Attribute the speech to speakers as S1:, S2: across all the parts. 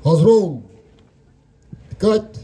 S1: Hazır ol. Dikkat.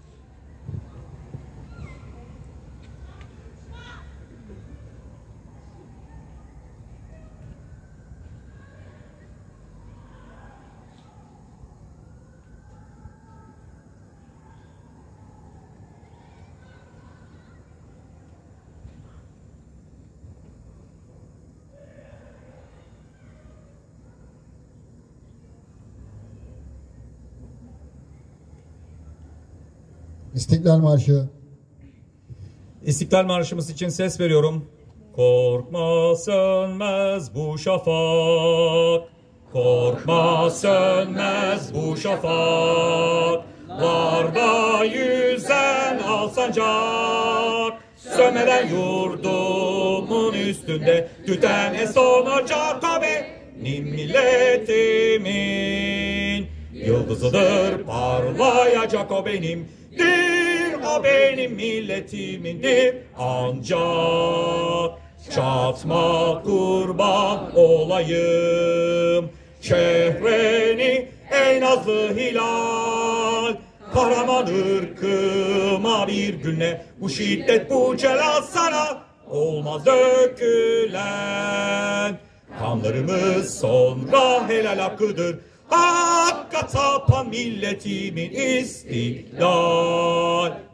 S1: İstiklal Marşı.
S2: İstiklal Marşımız için ses veriyorum. Korkma sönmez bu şafak, korkma sönmez bu şafak, var da yüzen al sancak, sönmeden yurdumun üstünde tüten en son ocak o benim milletimin yıldızıdır, parlayacak o benimdir, o benim milletimindir. Ancak çatma kurban olayım şehreni ey nazlı hilal, kahraman ırkıma bir güne bu şiddet bu celal sana olmaz dökülen, kanlarımız sonra helal hakkıdır, hakka tapan milletimin istiklal.